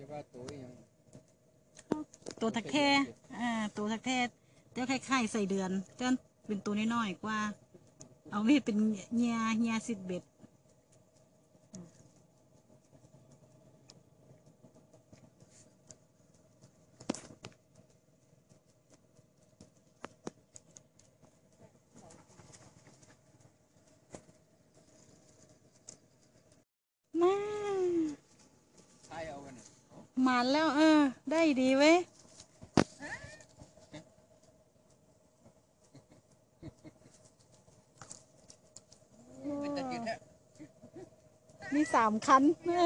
ตัวทักแท้ตัวทักแท้เดี๋ยวคล้ายๆใส่เดือนเจ้าเป็นตัวน้อยๆกว่าเอาไม่เป็นเงียสิบเบ็ดมาแล้วได้ดีเว้ยมี3 คัน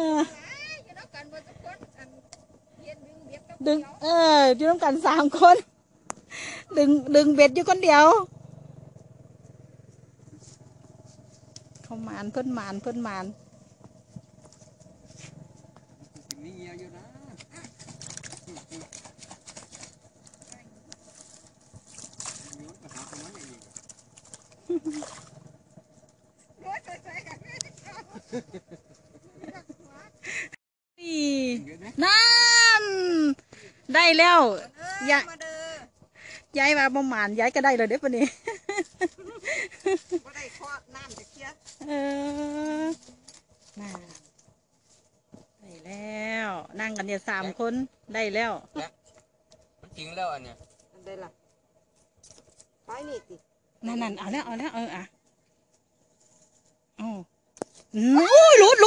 ดึงอยู่ร่วมกัน3 คนดึงเบ็ดอยู่คนเดียวเขาหมานเพิ่นหมานนั่นได้แล้วย้ายมาประมาณย้ายก็ได้เลยเด้อปะนี่ได้ข้อน้ำจะเคี้ยได้แล้วนั่งกันเนี่ย3 คนได้แล้วมันจริงแล้วอันเนี้ยได้ละไปนี่ตินั่นเอาแล้วโอ้หลุด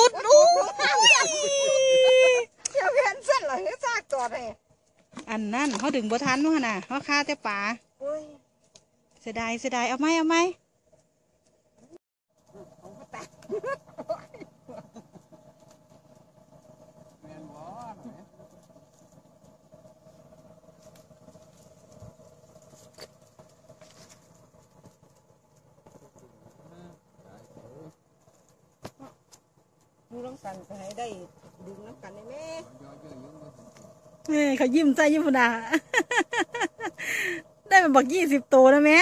อย่าเพี้ยนเส้นเลยซากตัวเลยอันนั้นเขาดึงบัวทันมั้งน่ะเขาฆ่าแต่ป่าเสียดายเอาไหมดูน้ำกันจะให้ได้ดึงน้ำกันได้ไหมเขายิ้มใจยิ้มพุ่นได้มาบอก20 ตัวแล้วไหม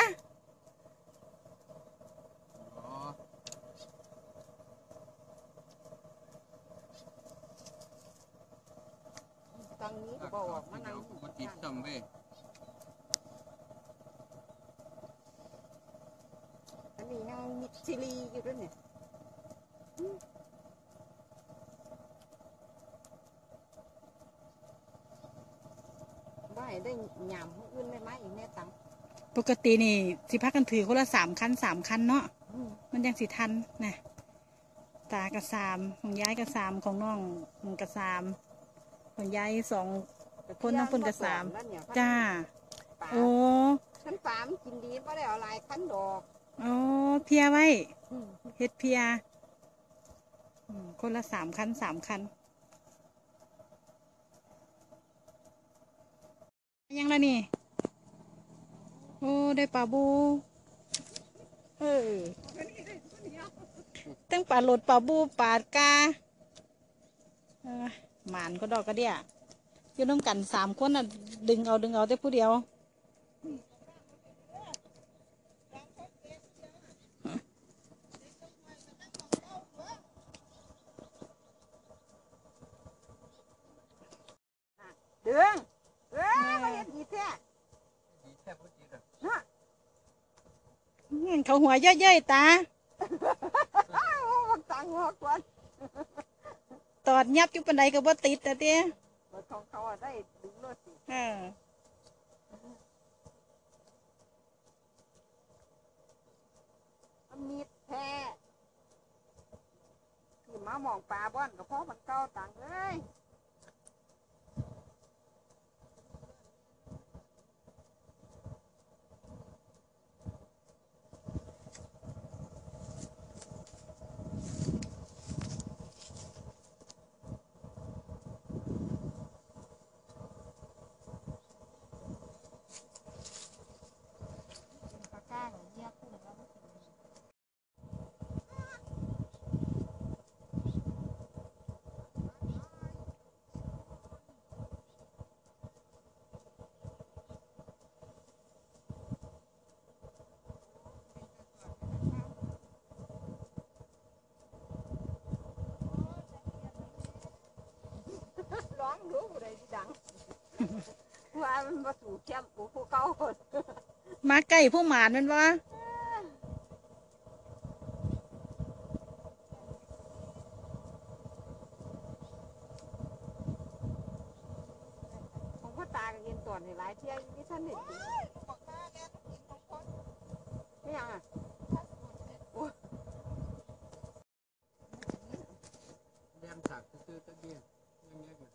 ตังนี้บอกมานั่งมันติดต่ำเว้ยอันนี้ยังมิดซิลีอยู่ด้วยเนี่ยได้หยามอื่นได้ไหมอีกแน่ตังปกตินี่สิพักกันถือคนละ3 คันเนาะมันยังสิทันนะตากระ3ของย้ายกระ3ของน้องกระ3ของย้าย2 คนน้องคนกระ3จ้าโอ้ขั้นปามกินดีไม่ได้เอาลายขั้นดอกโอ้เพียไว้เฮ็ดเพียคนละ3 คันยังละนี่โอ้ได้ปลาบูตั้งปลาหลดปลาบูปลากาหมานก็ดอกกระเดี่ยอยู่น้ำกัน3 คนน่ะดึงเอาแต่ผู้เดียวดึงมาเห็นดีแท้เขาหัวเย่ยๆตาตังหัวกวนตอดยับจุปันใดก็บ่ติดแต่เตี้ยของเขาได้ดึงรถสิมีแท้ที่มามองปลาบ้านกับพ่อมันเก่าตังเลยที่ดังว่ามันมาสู่แคมป์ผู้เก่าคนมาใกล้ผู้หมานแมันวะของพ่อตากับเย็นตอนในหลายเที่ยที่ท่านเห็นไม่ยังอ่ะเรียนจากซื้อตะเกียงยังไงกัน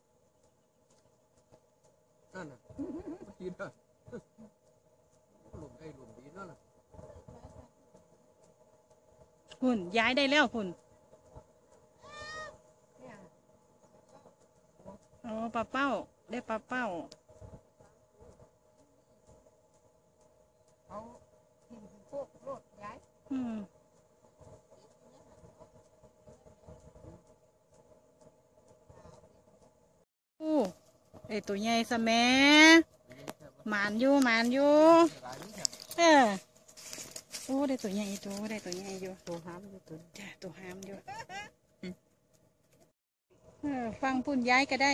นั่นน่ะคิดว่าหลุมได้หลุมดีนั่นน่ะหุ่นย้ายได้แล้วหุ่นอ๋อปลาเป้าได้ปลาเป้าเอาหินพวกรถย้ายอืมโอ้ไอตัวใหญ่สะแหมหมานอยู่หมานอยู่เออโอ้ได้ตัวใหญ่ตัวได้ตัวใหญ่อยู่ตัวห้ามอยู่ตัวจ้ะตัวหามอยู่ฟังปุ่นย้ายก็ได้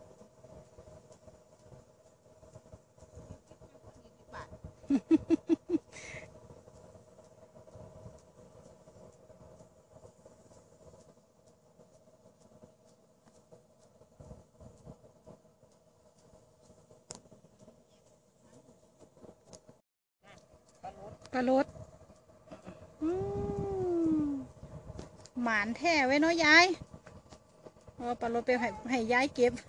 ปลาลดอืมหมานแท้ไว้เนาะยายปลาลดไปให้ยายเก็บ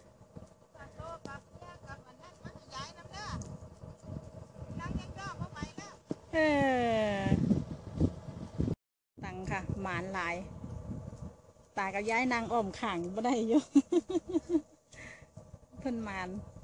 เออตังค่ะหมานหลาย ตากับยายนางอ้อมขังบ่ได้อยู่ เพิ่นหมาน